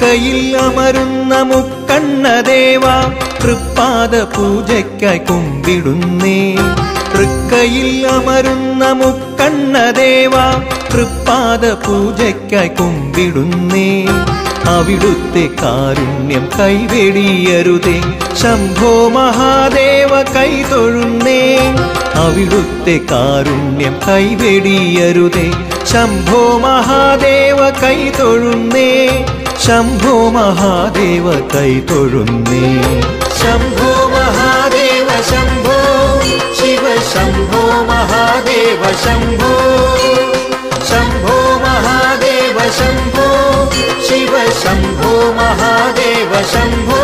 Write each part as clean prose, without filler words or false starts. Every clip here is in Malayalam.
തൃക്കയിൽ അമരുന്ന മുക്കണ്ണദേവ തൃപ്പാദ പൂജയ്ക്കായി കുമ്പിടുന്നേ. തൃക്കയിൽ അമരുന്ന മുക്കണ്ണദേവ തൃപ്പാദ പൂജയ്ക്കായി കുമ്പിടുന്നേ. അവിടുത്തെ കാരുണ്യം കൈവെടിയരുതേ ശംഭോ മഹാദേവ കൈതൊഴുന്നേ. അവിടുത്തെ കാരുണ്യം കൈവെടിയരുതേ ശംഭോ മഹാദേവ കൈതൊഴുന്നേ. ശംഭോ മഹാദേവ കൈതൊഴുന്നേ. ശംഭോ മഹാദേവ ശംഭോ ശിവ ശംഭോ മഹാദേവ ശംഭോ. ശംഭോ മഹാദേവ ശംഭോ ശിവ ശംഭോ മഹാദേവ ശംഭോ.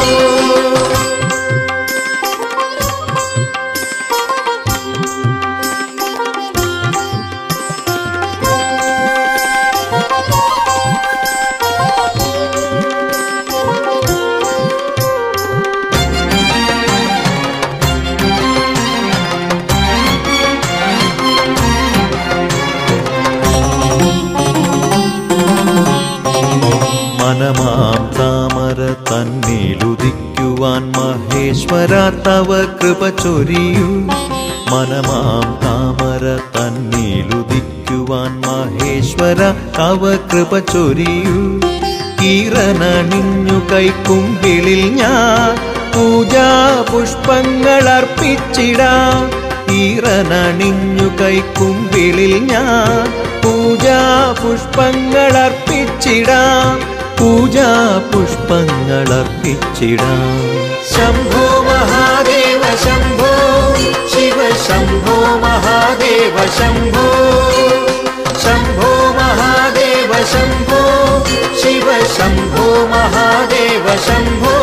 മനമാം താമര തന്നിലുദിക്കുവാൻ മഹേശ്വര തവ കൃപ ചൊരിയൂ. മനമാം താമര തന്നിലുദിക്കുവാൻ മഹേശ്വര തവ കൃപ ചൊരിയൂ. ഈറനണിഞ്ഞു കൈക്കുമ്പിളിൽ ഞാൻ പൂജാ പുഷ്പങ്ങൾ അർപ്പിച്ചിടാം. ഈറനണിഞ്ഞു കൈക്കുമ്പിളിൽ ഞാൻ പൂജാ പുഷ്പങ്ങൾ അർപ്പിച്ചിടാം. പൂജാ പുഷ്പങ്ങൾ അർപ്പിച്ചിടാം. ശംഭോ മഹാദേവ ശംഭോ ശിവ ശംഭോ മഹാദേവ ശംഭോ. ശംഭോ മഹാദേവ ശംഭോ ശിവ ശംഭോ മഹാദേവ ശംഭോ.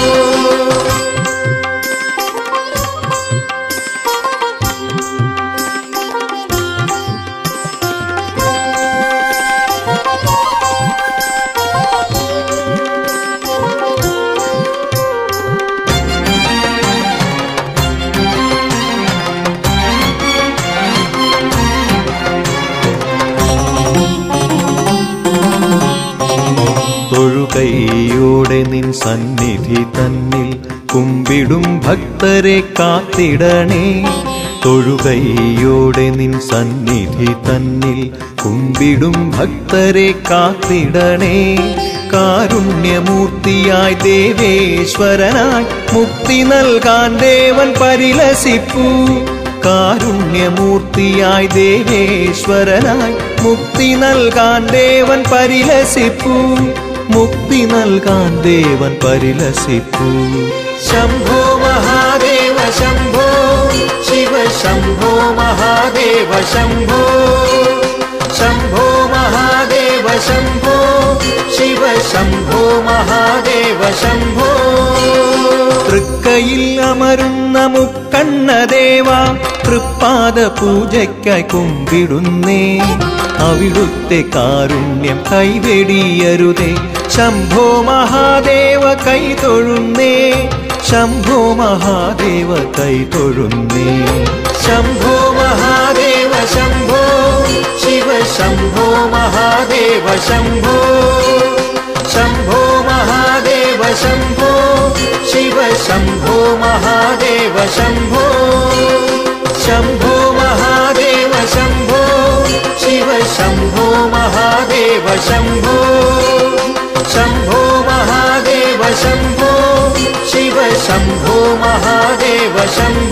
തൊഴുകൈയോടെ നിൻ സന്നിധി തന്നിൽ കുമ്പിടും ഭക്തരെ കാത്തിടണേ. തൊഴുകൈയോടെ നിൻ സന്നിധി തന്നിൽ കുമ്പിടും ഭക്തരെ കാത്തിടണേ. കാരുണ്യമൂർത്തിയായി ദേവേശ്വരനായി മുക്തി നൽകാൻ ദേവൻ പരിലസിപ്പൂ. കാരുണ്യമൂർത്തിയായി ദേവേശ്വരനായി മുക്തി നൽകാൻ ദേവൻ പരിലസിപ്പൂ. മുക്തി നൽകാൻ ദേവൻ പരിലസിപ്പൂ. ശംഭോ മഹാദേവ ശംഭോ ശിവ ശംഭോ മഹാദേവ ശംഭോ. ശംഭോ മഹാദേവ ശംഭോ ശിവ ശംഭോ മഹാദേവ ശംഭോ. തൃക്കയിൽ അമരുന്ന മുക്കണ്ണദേവ തൃപ്പാദ പൂജയ്ക്കായി കുമ്പിടുന്നേ. അവിടുത്തെ കാരുണ്യം കൈവെടിയരുതേ ശംഭോ മഹാദേവ കൈതൊഴുന്നേ. ശംഭോ മഹാദേവ കൈതൊഴുന്നേ. ശംഭോ മഹാദേവ ശംഭോ ശിവ ശംഭോ മഹാദേവ ശംഭോ. ശംഭോ മഹാദേവ ശംഭോ ശിവ ശംഭോ മഹാദേവ ശംഭോ. ശംഭോ മഹാദേവ ശംഭോ ശിവ ശംഭോ മഹാദേവ ശംഭോ. ശംഭോ മഹാദേവ ശംഭോ ശിവ ശംഭോ മഹാദേവ ശംഭോ.